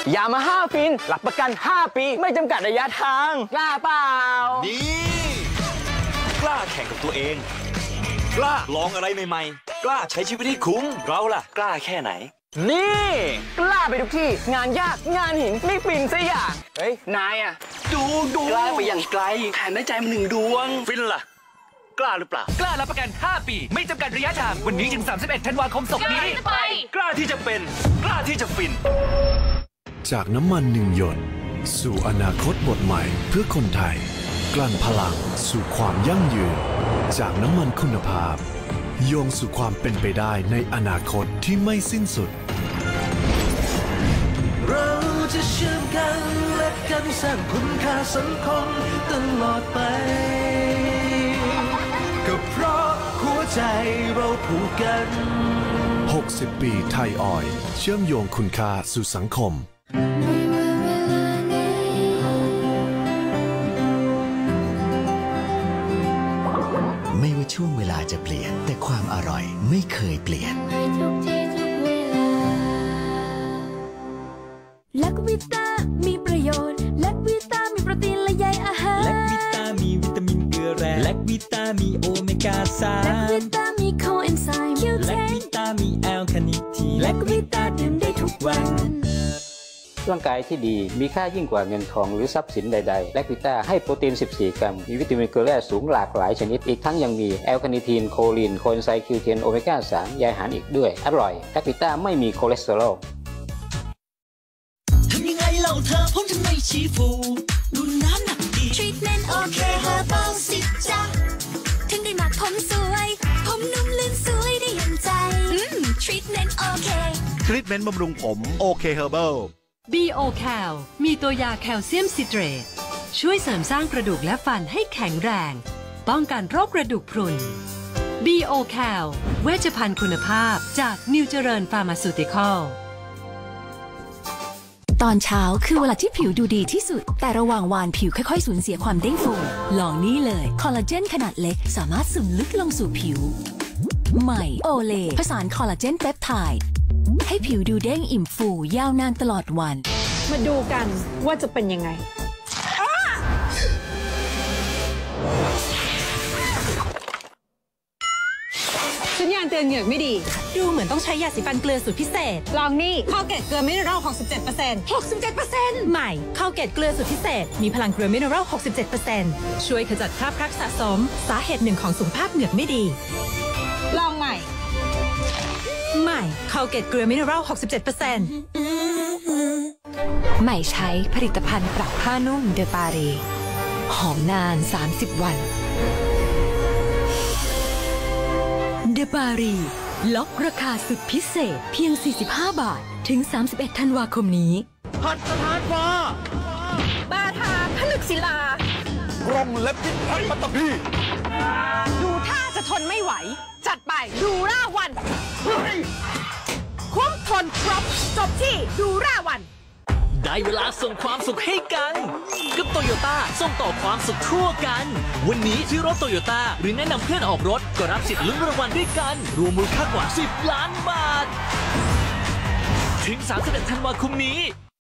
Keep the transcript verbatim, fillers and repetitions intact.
ยามาฮ่าฟินรับประกันห้าปีไม่จำกัดระยะทางกล้าเปล่าดีกล้าแข่งกับตัวเองกล้าลองอะไรใหม่ๆกล้าใช้ชีวิตให้คุ้มเราล่ะกล้าแค่ไหนนี่กล้าไปทุกที่งานยากงานหินไม่ฟินซะอย่างเฮ้ยนายอะดูดูกล้าไปอย่างไกลแถมได้ใจมันหนึ่งดวงฟินล่ะกล้าหรือเปล่ากล้ารับประกันห้าปีไม่จำกัดระยะทางวันนี้ถึงสามสิบเอ็ดธันวาคมศกนี้กล้าที่จะเป็นกล้าที่จะฟินจากน้ำมันหนึ่งหยดสู่อนาคตบทใหม่เพื่อคนไทยกลั่นพลังสู่ความยั่งยืนจากน้ำมันคุณภาพโยงสู่ความเป็นไปได้ในอนาคตที่ไม่สิ้นสุดเราจะเชื่อมกันและกันสร้างคุณค่าสังคมตลอดไปก็เพราะหัวใจเราผูกกันหกสิบปีไทยออยล์เชื่อมโยงคุณค่าสู่สังคมไม่ว่าช่วงเวลาจะเปลี่ยนแต่ความอร่อยไม่เคยเปลี่ยนแลควิต้ามีประโยชน์แลควิต้ามีโปรตีนและใยอาหารแลควิต้ามีวิตามินเกลือแร่แลควิต้ามีโอเมก้าสามแลควิต้ามีโคเอนไซม์คิวเทนแลควิต้ามีแอลคาเนิทีนแลควิต้าดื่มได้ทุกวันร่างกายที่ดีมีค่ายิ่งกว่าเงินทองหรือทรัพย์สินใดๆแลควิต้าให้โปรตีนสิบสี่กรัมมีวิตามินเกลือแร่สูงหลากหลายชนิดอีกทั้งยังมีแอลคาเนิทีนโคลินโคเอนไซม์คิวเทนโอเมก้าสามใยอาหารอีกด้วยอร่อยแลควิต้าไม่มีคอเลสเตอรอลทำยังไงเล่าเธอผมทำไมชีฟูดูน้ำหนักดีทรีทเมนต์โอเคเฮอร์เบิลสิจ๊ะถึงได้หมักผมสวยผมนุ่มลื่นสวยได้อย่างใจอืมทรีทเมนต์โอเคทรีทเมนต์บำรุงผมโอเคเฮอร์เบิลบี โอ แคล มีตัวยาแคลเซียมซิเตรตช่วยเสริมสร้างกระดูกและฟันให้แข็งแรงป้องกันโรคกระดูกพรุน บี โอ แคล เวชภัณฑ์คุณภาพจากนิวเจริญฟาร์มาซูติคอลตอนเช้าคือเวลาที่ผิวดูดีที่สุดแต่ระหว่างวันผิวค่อยๆสูญเสียความเด้งฟูลองนี่เลยคอลลาเจนขนาดเล็กสามารถซึมลึกลงสู่ผิวใหม่โอเลผสานคอลลาเจนเปปไทด์ให้ผิวดูเด้งอิ่มฟูยาวนานตลอดวันมาดูกันว่าจะเป็นยังไงสัญญาณเตือนเหงือกไม่ดีดูเหมือนต้องใช้ยาสีฟันเกลือสูตรพิเศษลองนี่ข้าวเกล็ดเกลือมิเนอรัล หกสิบเจ็ดเปอร์เซ็นต์หกสิบเจ็ดเปอร์เซ็นต์ ใหม่ข้าวเกล็ดเกลือสูตรพิเศษมีพลังเกลือมิเนอรัล หกสิบเจ็ดเปอร์เซ็นต์ ช่วยขจัดคราบพลักสะสมสาเหตุหนึ่งของสุขภาพเหงือกไม่ดีลองใหม่ใหม่ข้าวเกล็ดเกลือมิเนอรัล หกสิบเจ็ดเปอร์เซ็นต์ใหม่ใช้ผลิตภัณฑ์ปรับผ้านุ่มเดปารีหอมนานสามสิบวันเดปารีล็อกราคาสุดพิเศษเพียงสี่สิบห้าบาทถึงสามสิบเอ็ดธันวาคมนี้พัดสถานฟ้าบาทาผลึกศิลากรมและพิษพัดปัตตภีดูท่าจะทนไม่ไหวจัดไปดูร่าวันคุ้มทนครบจบที่ดูร่าวันได้เวลาส่งความสุขให้กันกับโตโยต้าส่งต่อความสุขทั่วกันวันนี้ซื้อรถโตโยต้าหรือแนะนำเพื่อนออกรถก็รับสิทธิ์ลุ้นรางวัลด้วยกันรวมมูลค่ากว่าสิบล้านบาทถึงสามสิบเอ็ดธันวาคมนี้